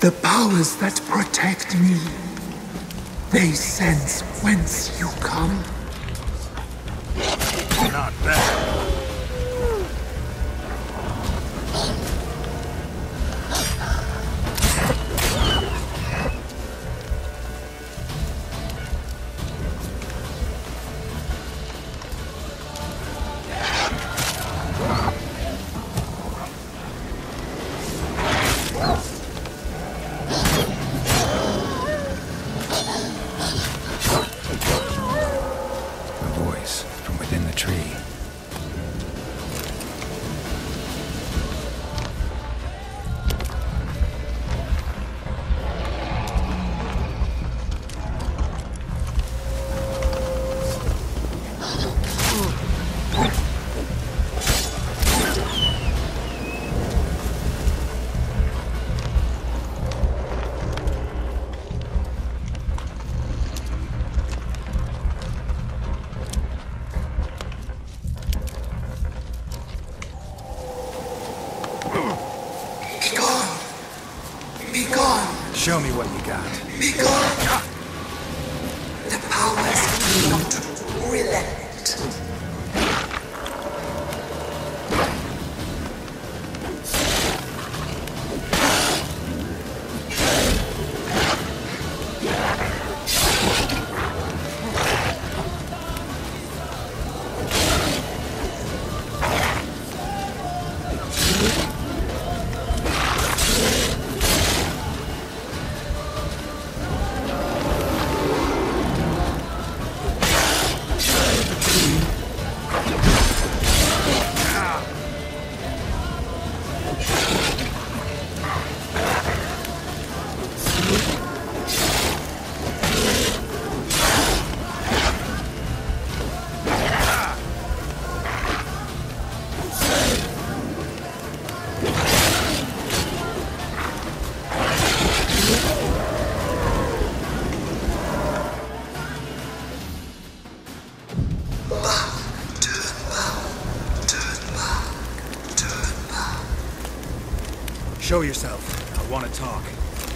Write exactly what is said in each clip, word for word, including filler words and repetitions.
The powers that protect me, they sense whence you come. Not bad. Show me what you got. Be gone! The powers do not relent. Show yourself. I want to talk.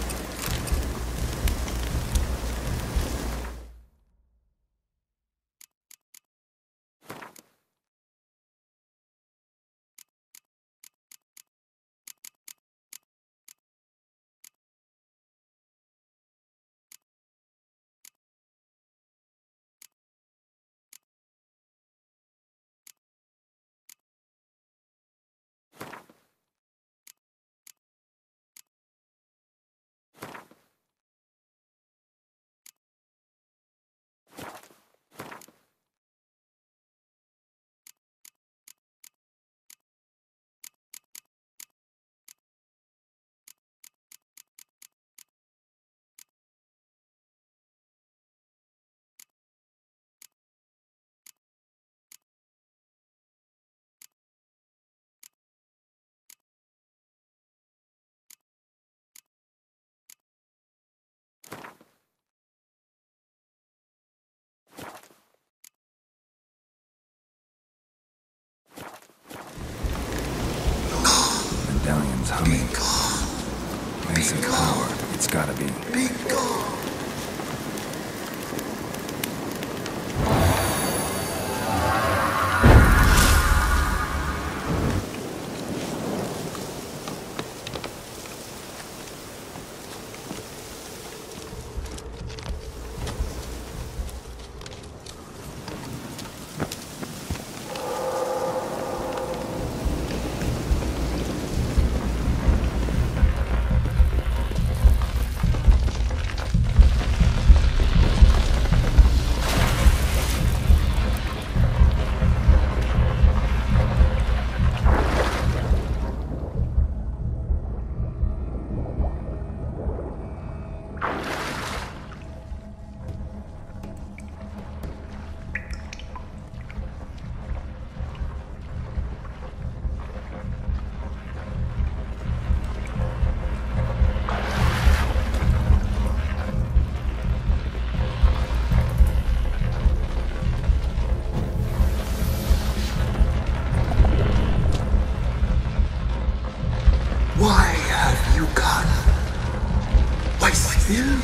Medallion's humming. Place of power. It's gotta be. Be gone!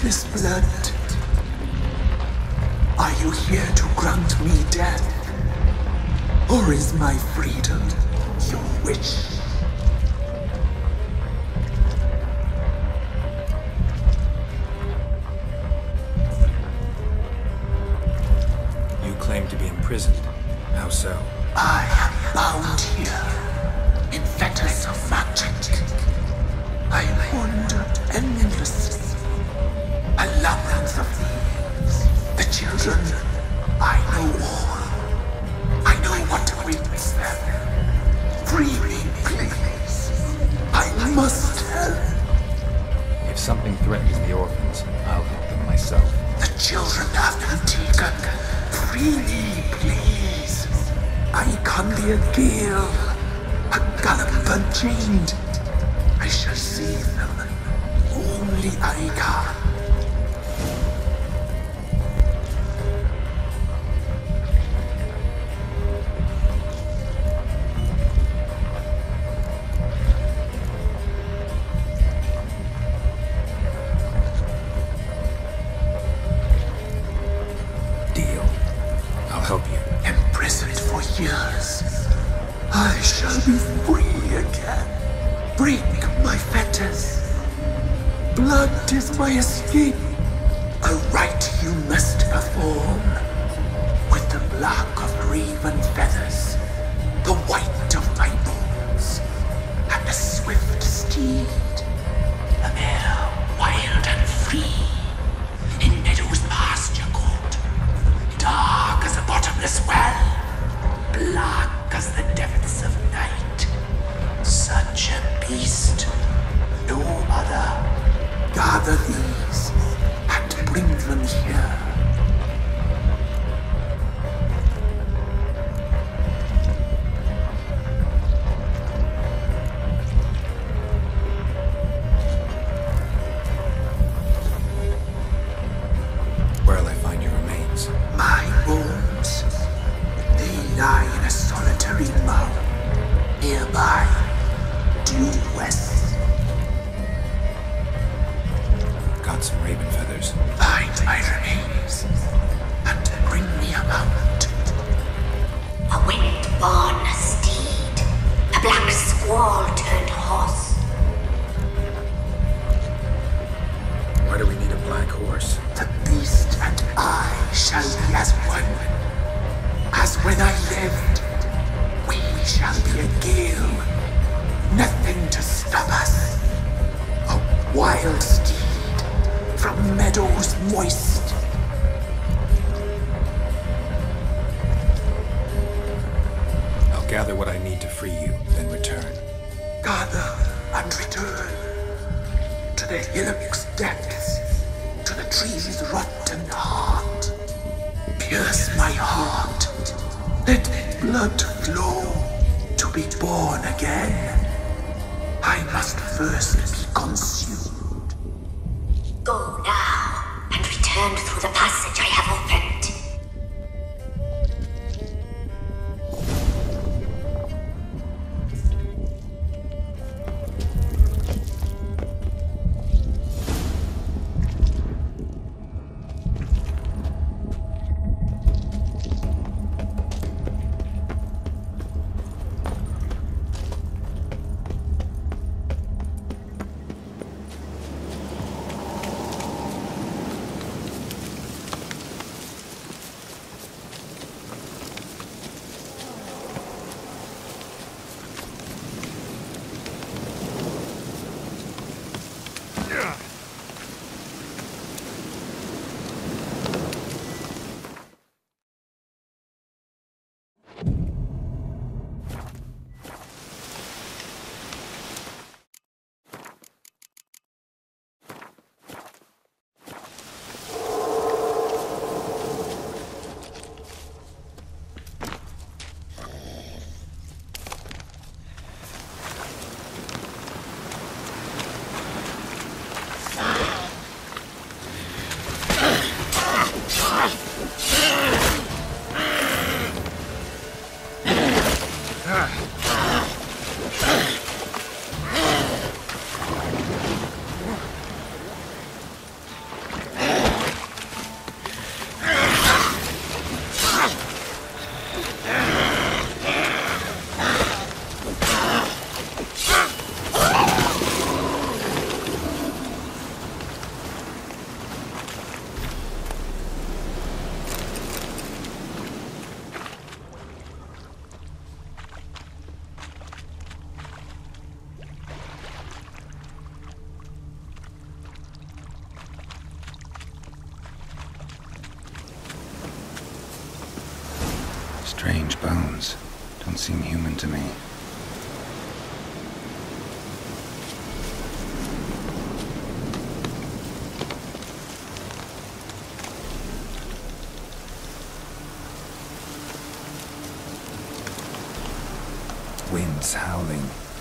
this blood? Are you here to grant me death? Or is my freedom your wish? You claim to be imprisoned. How so? I am bound here in fetters of magic. I wandered endlessly, a labyrinth of thieves. The children, I know all. I know what awaits them. Free me, please. I must help. If something threatens the orphans, I'll help them myself. The children have been taken. Free me, please. I can't be a gale, a gallop unchained. I shall save them. Only I can. Deal. I'll help you. Imprisoned for years, I shall be free again. Break my fetters. Blood is my escape. A rite you must perform. With the black of raven feathers, the white of my bones, and a swift steed. A mare wild and free, in meadows pasture court, dark as a bottomless well, black as the depths of night. Such a beast, no other. Gather these and bring them here. Where'll I find your remains? My bones, they lie in a solitary mound nearby, due west. Got some raven feathers. Find my remains and bring me a mount. A wind-born steed, a black squall turned horse. Why do we need a black horse? The beast and I shall be as one. As when I lived, we shall be a gale. Nothing to stop us. A wild steed from meadows moist. I'll gather what I need to free you, then return. Gather and return to the hillock's depths, to the tree's rotten heart. Pierce my heart, let blood flow to be born again. I must first be consumed. Go now, and return through the passage I have opened. Strange bones. Don't seem human to me. Winds howling.